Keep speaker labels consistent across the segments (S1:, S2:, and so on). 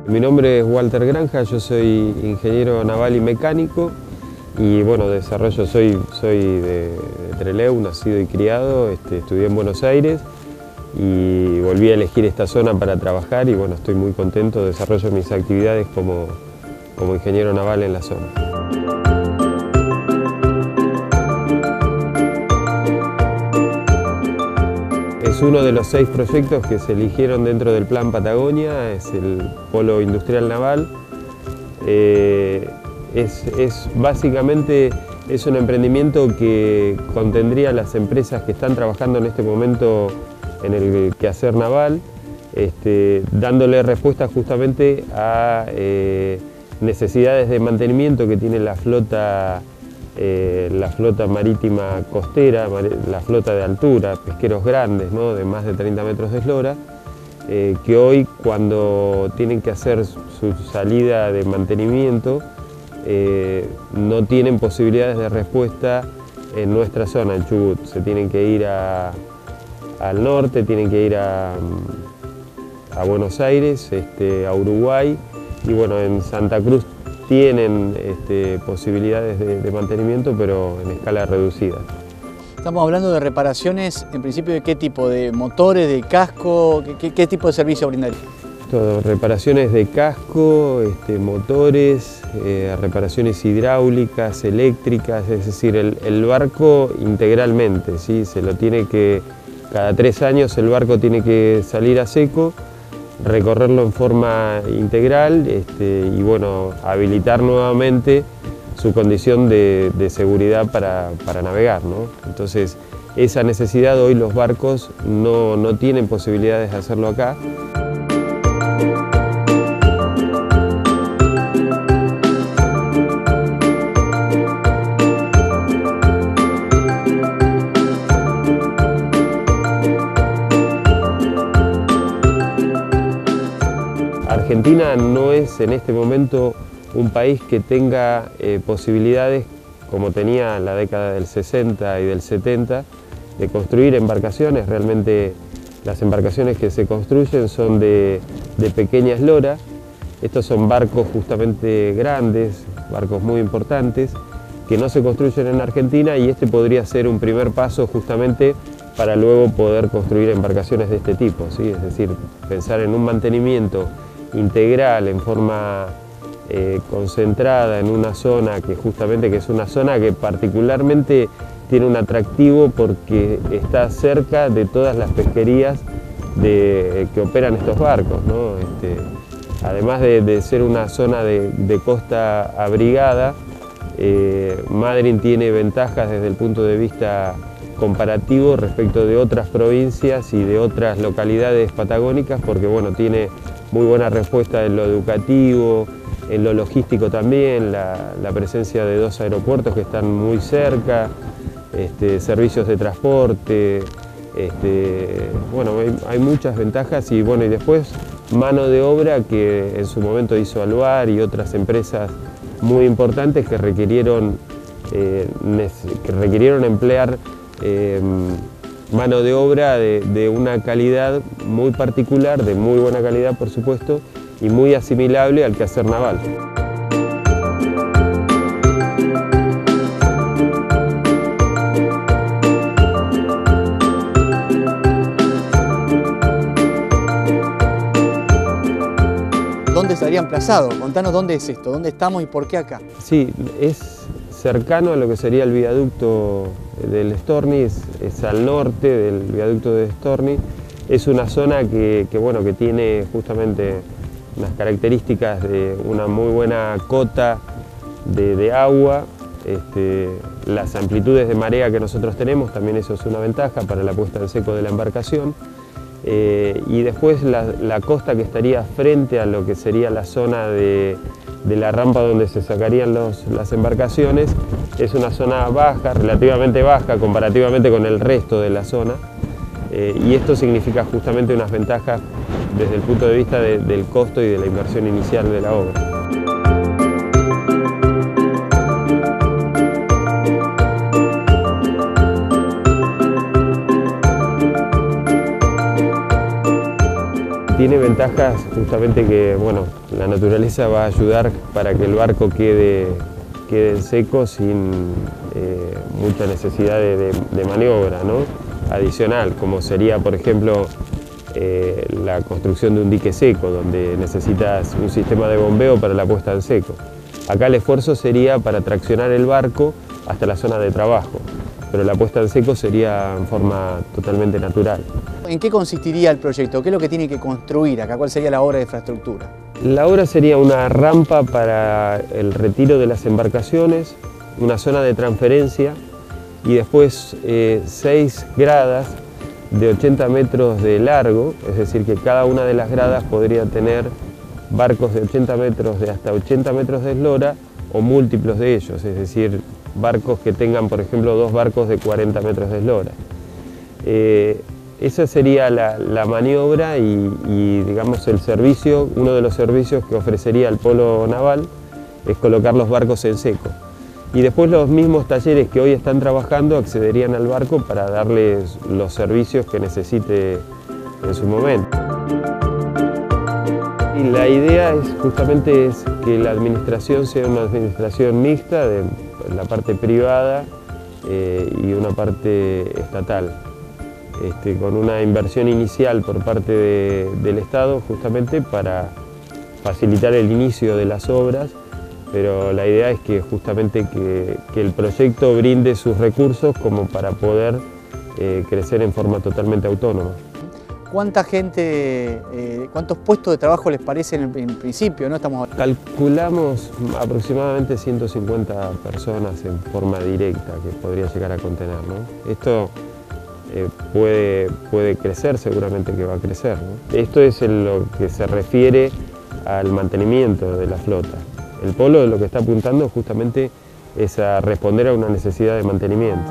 S1: Mi nombre es Walter Granja, yo soy ingeniero naval y mecánico y bueno, soy de Trelew, nacido y criado, estudié en Buenos Aires y volví a elegir esta zona para trabajar y bueno, estoy muy contento, desarrollo mis actividades como ingeniero naval en la zona. Es uno de los 6 proyectos que se eligieron dentro del Plan Patagonia, es el Polo Industrial Naval. Básicamente es un emprendimiento que contendría a las empresas que están trabajando en este momento en el quehacer naval, dándole respuesta justamente a necesidades de mantenimiento que tiene la flota marítima costera, la flota de altura, pesqueros grandes, ¿no?, de más de 30 metros de eslora, que hoy cuando tienen que hacer su salida de mantenimiento no tienen posibilidades de respuesta en nuestra zona, en Chubut. Se tienen que ir al norte, tienen que ir a Buenos Aires, a Uruguay, y bueno, en Santa Cruz tienen posibilidades de mantenimiento, pero en escala reducida.
S2: Estamos hablando de reparaciones, en principio, ¿de qué tipo? ¿De motores, de casco? ¿Qué tipo de servicio brindaría?
S1: Todo, reparaciones de casco, motores, reparaciones hidráulicas, eléctricas, es decir, el barco integralmente, ¿sí? Cada 3 años el barco tiene que salir a seco, recorrerlo en forma integral y bueno, habilitar nuevamente su condición de seguridad para navegar, ¿no? Entonces, esa necesidad hoy los barcos no tienen posibilidades de hacerlo acá. Argentina no es en este momento un país que tenga posibilidades, como tenía en la década del 60 y del 70, de construir embarcaciones. Realmente las embarcaciones que se construyen son de pequeña eslora. Estos son barcos justamente grandes, barcos muy importantes, que no se construyen en Argentina, y este podría ser un primer paso justamente para luego poder construir embarcaciones de este tipo, ¿sí? Es decir, pensar en un mantenimiento integral, en forma concentrada en una zona que es una zona que particularmente tiene un atractivo porque está cerca de todas las pesquerías que operan estos barcos, ¿no? Además de ser una zona de costa abrigada, Madryn tiene ventajas desde el punto de vista comparativo respecto de otras provincias y de otras localidades patagónicas, porque bueno, tiene muy buena respuesta en lo educativo, en lo logístico también, la presencia de 2 aeropuertos que están muy cerca, servicios de transporte, bueno, hay muchas ventajas, y bueno, y después mano de obra que en su momento hizo Aluar y otras empresas muy importantes que requirieron emplear mano de obra de una calidad muy particular, de muy buena calidad por supuesto, y muy asimilable al quehacer naval.
S2: ¿Dónde estaría emplazado? Contanos dónde es esto, dónde estamos y por qué acá.
S1: Sí, es cercano a lo que sería el viaducto del Storni, es al norte del viaducto de Storni. Es una zona que tiene justamente unas características de una muy buena cota de agua, las amplitudes de marea que nosotros tenemos, también eso es una ventaja para la puesta en seco de la embarcación. Y después la costa que estaría frente a lo que sería la zona de la rampa donde se sacarían las embarcaciones, es una zona baja, relativamente baja comparativamente con el resto de la zona, y esto significa justamente unas ventajas desde el punto de vista del costo y de la inversión inicial de la obra. tiene ventajas justamente que, bueno, la naturaleza va a ayudar para que el barco quede en seco sin mucha necesidad de maniobra, ¿no?, adicional, como sería, por ejemplo, la construcción de un dique seco, donde necesitas un sistema de bombeo para la puesta en seco. Acá el esfuerzo sería para traccionar el barco hasta la zona de trabajo, pero la puesta en seco sería en forma totalmente natural.
S2: ¿En qué consistiría el proyecto? ¿Qué es lo que tiene que construir acá? ¿Cuál sería la obra de infraestructura?
S1: La obra sería una rampa para el retiro de las embarcaciones, una zona de transferencia y después 6 gradas de 80 metros de largo, es decir, que cada una de las gradas podría tener barcos de 80 metros, de hasta 80 metros de eslora o múltiplos de ellos, es decir, barcos que tengan, por ejemplo, 2 barcos de 40 metros de eslora. Esa sería la maniobra y, digamos, el servicio, uno de los servicios que ofrecería el polo naval es colocar los barcos en seco. Y después los mismos talleres que hoy están trabajando accederían al barco para darles los servicios que necesite en su momento. Y la idea es justamente que la administración sea una administración mixta de la parte privada y una parte estatal, con una inversión inicial por parte del Estado justamente para facilitar el inicio de las obras, pero la idea es que justamente que el proyecto brinde sus recursos como para poder crecer en forma totalmente autónoma.
S2: ¿Cuánta gente, cuántos puestos de trabajo les parece en principio, ¿no?
S1: Calculamos aproximadamente 150 personas en forma directa que podría llegar a contener, ¿no? Esto puede crecer, seguramente que va a crecer, ¿no? Esto es en lo que se refiere al mantenimiento de la flota. El polo lo que está apuntando justamente es a responder a una necesidad de mantenimiento.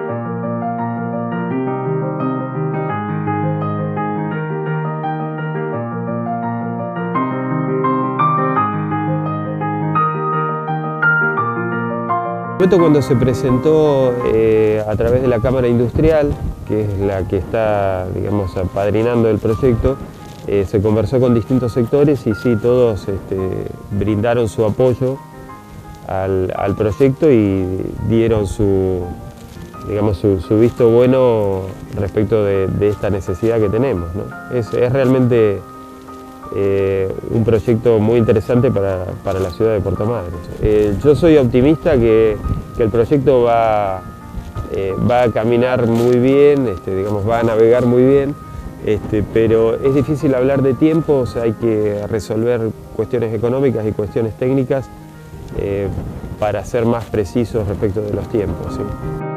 S1: Cuando se presentó a través de la Cámara Industrial, que es la que está, digamos, apadrinando el proyecto, se conversó con distintos sectores y sí, todos brindaron su apoyo al proyecto y dieron su visto bueno respecto de esta necesidad que tenemos, ¿no? Es realmente un proyecto muy interesante para la ciudad de Puerto Madryn. Yo soy optimista que el proyecto va a caminar muy bien, digamos, va a navegar muy bien, pero es difícil hablar de tiempos, hay que resolver cuestiones económicas y cuestiones técnicas para ser más precisos respecto de los tiempos, ¿sí?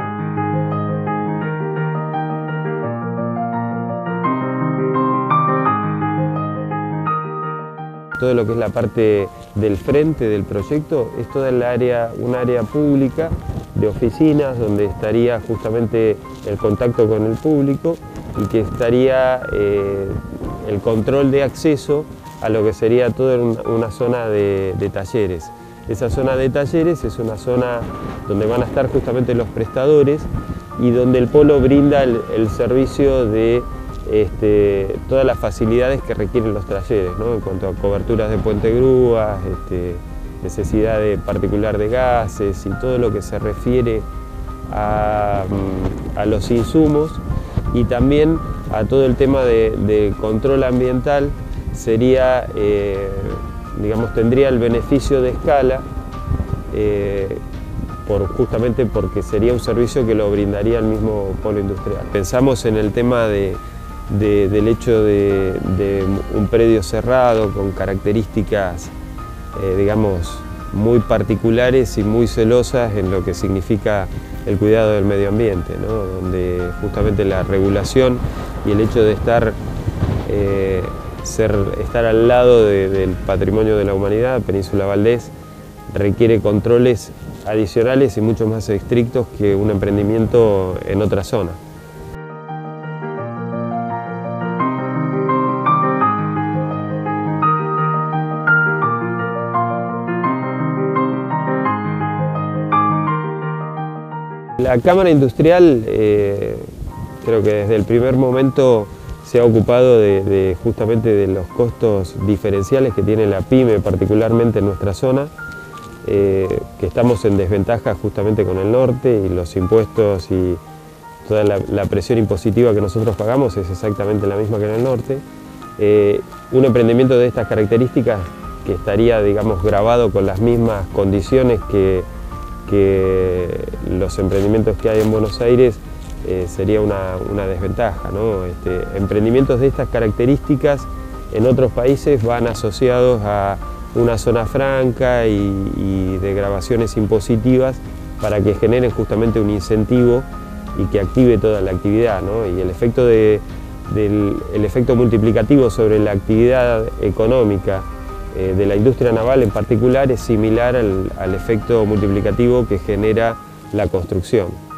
S1: Todo lo que es la parte del frente del proyecto es toda un área pública de oficinas donde estaría justamente el contacto con el público y que estaría el control de acceso a lo que sería toda una zona de talleres. Esa zona de talleres es una zona donde van a estar justamente los prestadores y donde el polo brinda el servicio de todas las facilidades que requieren los talleres, ¿no? En cuanto a coberturas de puente grúas, necesidad particular de gases y todo lo que se refiere a los insumos y también a todo el tema de control ambiental sería, digamos, tendría el beneficio de escala justamente porque sería un servicio que lo brindaría el mismo polo industrial. Pensamos en el tema del hecho de un predio cerrado con características, digamos, muy particulares y muy celosas en lo que significa el cuidado del medio ambiente, ¿no? Donde justamente la regulación y el hecho de estar al lado del patrimonio de la humanidad, Península Valdés, requiere controles adicionales y mucho más estrictos que un emprendimiento en otra zona. La Cámara Industrial creo que desde el primer momento se ha ocupado justamente de los costos diferenciales que tiene la pyme, particularmente en nuestra zona, que estamos en desventaja justamente con el norte, y los impuestos y toda la presión impositiva que nosotros pagamos es exactamente la misma que en el norte. Un emprendimiento de estas características, que estaría, digamos, grabado con las mismas condiciones que los emprendimientos que hay en Buenos Aires, sería una desventaja, ¿no? Emprendimientos de estas características en otros países van asociados a una zona franca y de gravaciones impositivas para que generen justamente un incentivo y que active toda la actividad, ¿no? Y el efecto el efecto multiplicativo sobre la actividad económica de la industria naval en particular es similar al efecto multiplicativo que genera la construcción.